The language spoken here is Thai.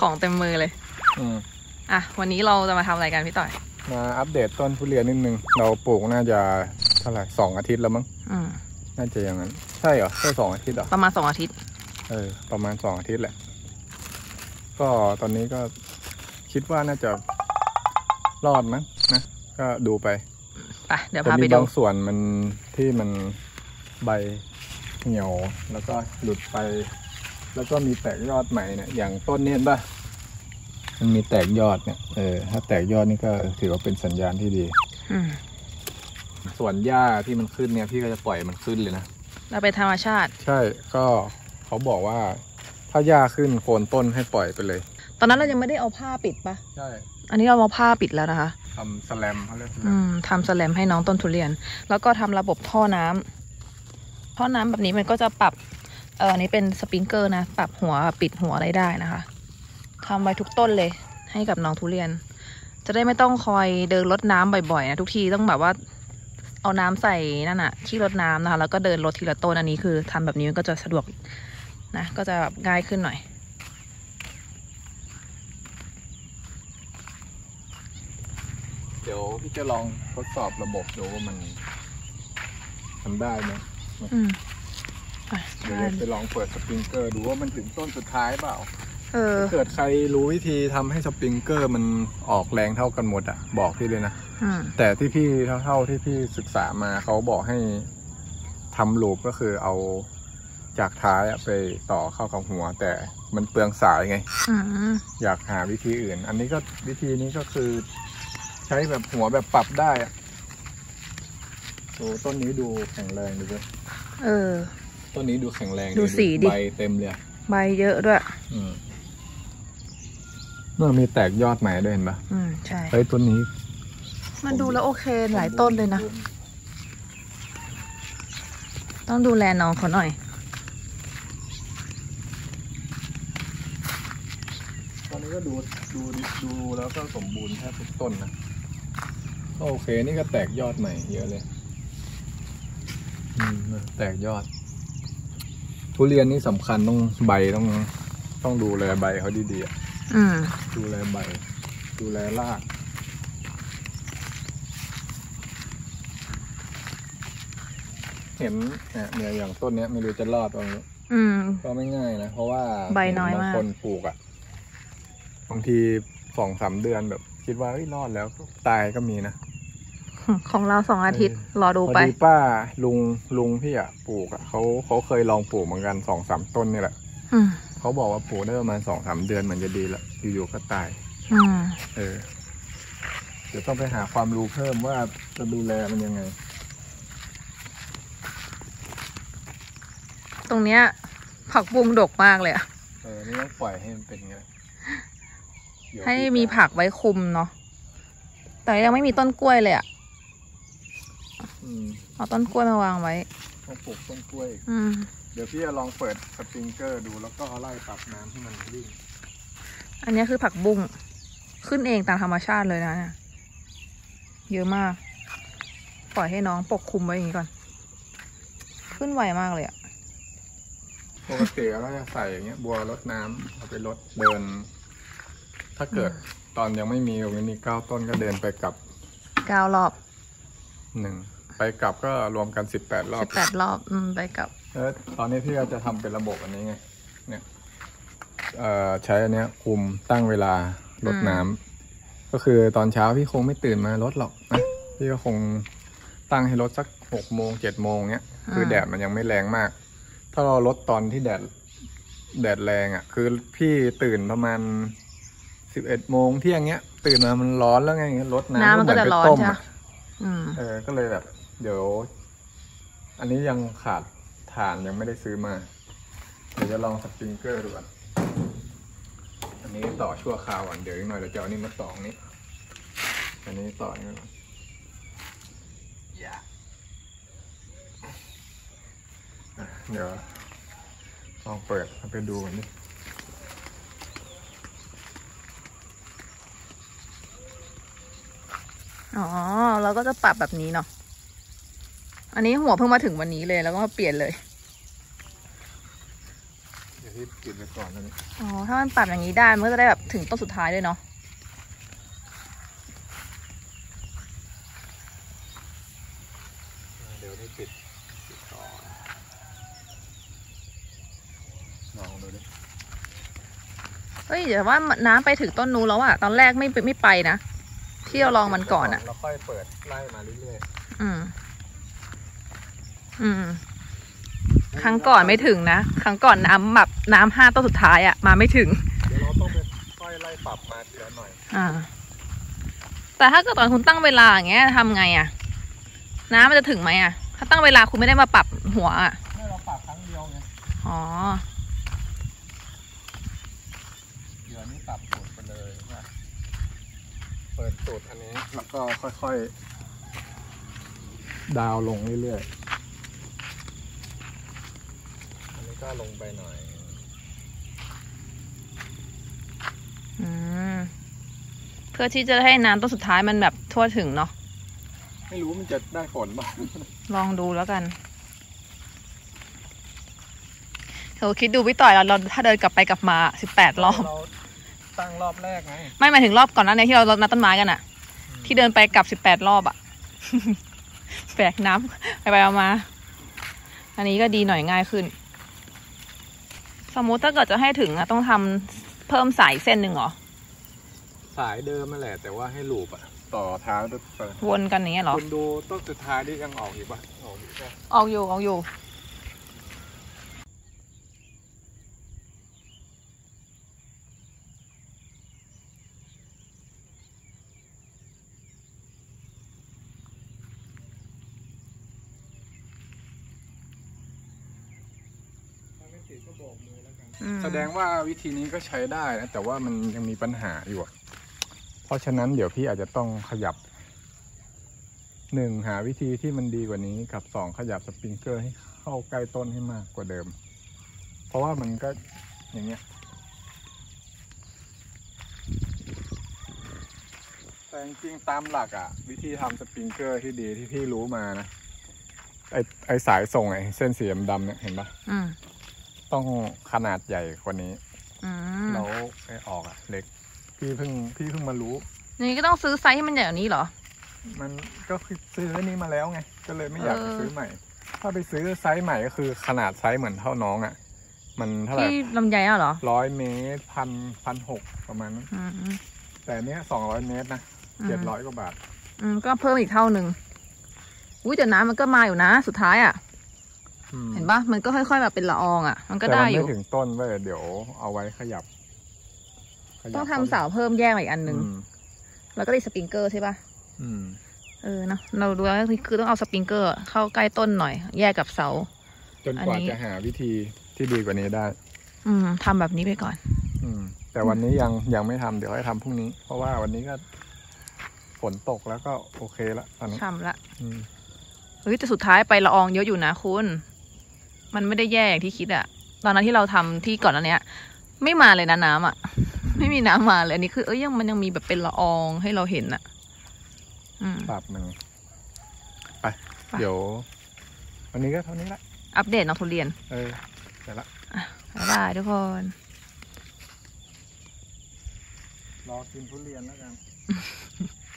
ของเต็มมือเลยอ่ะวันนี้เราจะมาทำอะไรกันพี่ต่อยมาอัปเดตต้นทุเรียนนิดนึงเราปลูกน่าจะเท่าไหร่2 อาทิตย์แล้วมั้งน่าจะอย่างนั้นใช่เหรอแค่2 อาทิตย์เหรอประมาณ2 อาทิตย์ประมาณ2 อาทิตย์แหละก็ตอนนี้ก็คิดว่าน่าจะรอดมั้งนะก็ดูไปเดี๋ยวพาไปดูบางส่วนมันที่มันใบเหี่ยวแล้วก็หลุดไปแล้วก็มีแตกยอดใหม่เนี่ยอย่างต้นนี้ป่ะมันมีแตกยอดเนี่ยถ้าแตกยอดนี่ก็ถือว่าเป็นสัญญาณที่ดีส่วนหญ้าที่มันขึ้นเนี่ยพี่ก็จะปล่อยมันขึ้นเลยนะเราเป็นธรรมชาติใช่ก็เขาบอกว่าถ้าหญ้าขึ้นโคนต้นให้ปล่อยไปเลยตอนนั้นเรายังไม่ได้เอาผ้าปิดป่ะใช่อันนี้เราเอาผ้าปิดแล้วนะคะทำสแลมเขาเรียกทำสแลมให้น้องต้นทุเรียนแล้วก็ทำระบบท่อน้ำแบบนี้มันก็จะปรับอันนี้เป็นสปริงเกอร์นะปรับหัวปิดหัวอะไรได้นะคะทำไว้ทุกต้นเลยให้กับน้องทุเรียนจะได้ไม่ต้องคอยเดินรดน้ำบ่อยๆนะทุกทีต้องแบบว่าเอาน้ำใส่นั่นน่ะที่รดน้ำนะคะแล้วก็เดินรดทีละต้นอันนี้คือทำแบบนี้มันก็จะสะดวกนะก็จะแบบง่ายขึ้นหน่อยเดี๋ยวพี่จะลองทดสอบระบบดูว่ามันทำได้ไหมเดี๋ยวจะลองเปิดสปริงเกอร์ดูว่ามันถึงต้นสุดท้ายเปล่าเกิดใครรู้วิธีทำให้สปริงเกอร์มันออกแรงเท่ากันหมดอ่ะบอกพี่เลยนะแต่ที่พี่เท่าที่พี่ศึกษามาเขาบอกให้ทำลูปก็คือเอาจากท้ายไปต่อเข้ากับหัวแต่มันเปลืองสายไงอยากหาวิธีอื่นอันนี้ก็วิธีนี้ก็คือใช้แบบหัวแบบปรับได้อะต้นนี้ดูแข็งแรงดูด้วยต้นนี้ดูแข็งแรงดูสีดิใบเต็มเลยใบเยอะด้วยเมื่อมีแตกยอดใหม่ด้วยเห็นปะใช่เฮ้ยต้นนี้มันดูแล้วโอเคหลายต้นเลยนะต้องดูแลน้องเขาหน่อยตอนนี้ก็ดูแล้วก็สมบูรณ์แทบทุกต้นนะโอเคนี่ก็แตกยอดใหม่เยอะเลยแตกยอดทุเรียนนี่สำคัญต้องใบต้องดูแลใบเขาดีๆดูแลใบดูแลรากเห็นเนี่ยอย่างต้นเนี้ยไม่รู้จะรอดตรงนี้ก็ไม่ง่ายนะเพราะว่าใบน้อยมากบางคนปลูกอ่ะบางที2-3 เดือนแบบคิดว่าเฮ้ยรอดแล้วตายก็มีนะของเรา2 อาทิตย์รอดูไปพอดีป้าลุงพี่อ่ะปลูกอ่ะเขาเคยลองปลูกเหมือนกัน2-3 ต้นนี่แหละเขาบอกว่าปลูกได้ประมาณ2-3 เดือนมันจะดีละอยู่ๆก็ตายเดี๋ยวต้องไปหาความรู้เพิ่มว่าจะดูแลมันยังไงตรงเนี้ยผักบุ้งดกมากเลยอ่ะนี่ต้องปล่อยให้มันเป็นไงให้มีผักไว้คุมเนาะแต่ยังไม่มีต้นกล้วยเลยอ่ะเอาต้นกล้วยมาวางไว้ต้องปลูกต้นกล้วยเดี๋ยวพี่จะลองเปิดสปริงเกอร์ดูแล้วก็ไล่ปรับน้ำให้มันวิ่งอันนี้คือผักบุ้งขึ้นเองตามธรรมชาติเลยนะเยอะมากปล่อยให้น้องปกคลุมไว้อย่างนี้ก่อนขึ้นไวมากเลยอ่ะปกติเราจะใส่อย่างเงี้ยบัวรดน้ำเอาไปรดเดินถ้าเกิดตอนยังไม่มีตรงนี้มี9 ต้นก็เดินไปกลับ 9 รอบไปกลับก็รวมกัน18 รอบ 18 รอบไปกลับตอนนี้พี่ก็จะทำเป็นระบบอันนี้ไงเนี่ยใช้อันเนี้ยคุมตั้งเวลารดน้ำก็คือตอนเช้าพี่คงไม่ตื่นมารดหรอกนะพี่ก็คงตั้งให้รดสัก6 โมง 7 โมงเนี้ยคือแดดมันยังไม่แรงมากถ้าเรารดตอนที่แดดแรงอ่ะคือพี่ตื่นประมาณ11 โมงเที่ยงเงี้ยตื่นมามันร้อนแล้วไงรดน้ำมันก็จะร้อนใช่ก็เลยแบบเดี๋ยวอันนี้ยังขาดถ่านยังไม่ได้ซื้อมาเดี๋ยวจะลองสปริงเกอร์ดูก่อนอันนี้ต่อชั่วคราวก่อนเดี๋ยวอีกหน่อยเราจะเอานี่มาต่อนี้อันนี้ต่อนี่ก่อนเดี๋ยวลองเปิดไปดูกันดิเราก็จะปรับแบบนี้เนาะอันนี้หัวเพิ่งมาถึงวันนี้เลยแล้วก็มาเปลี่ยนเลยยวที่ปิดไปก่อนแล้วนี่อ๋อถ้ามันปรับอย่างนี้ได้มันก็จะได้แบบถึงต้นสุดท้ายด้วยเนาะเดี๋ยวนี้ปิดก่อนลองดูดิเฮ้ยเดี๋ยวว่าน้ำไปถึงต้นนู้นแล้วอะตอนแรกไม่ไปนะที่เราลองมันก่อนอะแล้วค่อยเปิดไล่มาเรื่อยอืมครั้งก่อนไม่ถึงนะครั้งก่อนน้ำ5ต้นสุดท้ายอะมาไม่ถึงๆเดี๋ยวเราต้องไปค่อยไล่ปรับมาทีละหน่อยแต่ถ้าเกิดตอนคุณตั้งเวลาอย่างเงี้ยทำไงอะน้ำมันจะถึงไหมอะถ้าตั้งเวลาคุณไม่ได้มาปรับหัวอะให้เราปรับครั้งเดียวไงอ๋อเดี๋ยวนี้ปรับสูตรไปเลยนะเปิดสูตรอันนี้แล้วก็ค่อยๆดาวลงเรื่อยๆอันนี้ก็ลงไปหน่อยเพื่อที่จะให้น้ำต้นสุดท้ายมันแบบทั่วถึงเนาะไม่รู้มันจะได้ผลบ้างลองดูแล้วกันเธอคิดดูพี่ต่อยเราถ้าเดินกลับไปกลับมา18 รอบเราตั้งรอบแรกไงไม่หมายถึงรอบก่อนหน้านี้ที่เรานัดต้นไม้กันอะที่เดินไปกลับ18 รอบอะ แบกน้ำไปเอามา อันนี้ก็ดีหน่อยง่ายขึ้น สมมุติถ้าเกิดจะให้ถึงอะต้องทำเพิ่มสายเส้นหนึ่งเหรอสายเดิมมาแหละแต่ว่าให้ลูปอะต่อเท้าด้วยไปวนกันอย่างเงี้ยเหรอคุณดูต้นสุดท้ายที่ยังออกอยู่ปะออกอยู่ใช่ออกอยู่แสดงว่าวิธีนี้ก็ใช้ได้นะแต่ว่ามันยังมีปัญหาอยู่อะเพราะฉะนั้นเดี๋ยวพี่อาจจะต้องขยับ1หาวิธีที่มันดีกว่านี้กับ2ขยับสปริงเกอร์ให้เข้าใกล้ต้นให้มากกว่าเดิม เพราะว่ามันก็อย่างเงี้ยแต่จริงๆตามหลักอะวิธีทำสปริงเกอร์ที่ดีที่พี่รู้มานะไอสายส่งไอเส้นสีดำๆเนี่ยเห็นปะต้องขนาดใหญ่กว่านี้แล้วไอออกอะเล็กพี่เพิ่งมารู้นี่ก็ต้องซื้อไซส์ให้มันใหญ่กว่านี้เหรอมันก็คือซื้ออันนี้มาแล้วไงก็เลยไม่อยากไปซื้อใหม่ ถ้าไปซื้อไซส์ใหม่ก็คือขนาดไซส์เหมือนเท่าน้องอะมันเท่าไหร่ที่ลำไยอ่ะเหรอ 100 เมตร1,600ประมาณนั้นแต่เนี้ย200 เมตรนะ700 กว่าบาทก็เพิ่มอีกเท่าหนึ่งอุ้ยแต่น้ำมันก็มาอยู่นะสุดท้ายอ่ะเห็นปะมันก็ค่อยๆแบบเป็นละอองอ่ะมันก็ได้อยู่แต่มันไม่ถึงต้นเว้ยเดี๋ยวเอาไว้ขยับต้องทำเสาเพิ่มแยกมาอีกอันหนึ่งแล้วก็ติดสปริงเกอร์ใช่ปะเนาะเราดูแล้วคือต้องเอาสปริงเกอร์เข้าใกล้ต้นหน่อย แยกกับเสาจนกว่าจะหาวิธีที่ดีกว่านี้ได้ทำแบบนี้ไปก่อนแต่วันนี้ยังไม่ทำเดี๋ยวให้ทำพรุ่งนี้ เพราะว่าวันนี้ก็ฝนตกแล้วก็โอเคละตอนนี้ทำละเฮ้ยแต่สุดท้ายไปละอองเยอะอยู่นะคุณมันไม่ได้แย่อย่างที่คิดอะตอนนั้นที่เราทำที่ก่อนอันเนี้ยไม่มาเลยนะน้ำอะ ไม่มีน้ำมาเลยอันนี้คือมันยังมีแบบเป็นละอองให้เราเห็นอะปรับมันไปเดี๋ยววันนี้ก็เท่านี้ละอัปเดตน้องทุเรียนไปละบ๊ายบายทุกคนรอกินทุเรียนแล้วกัน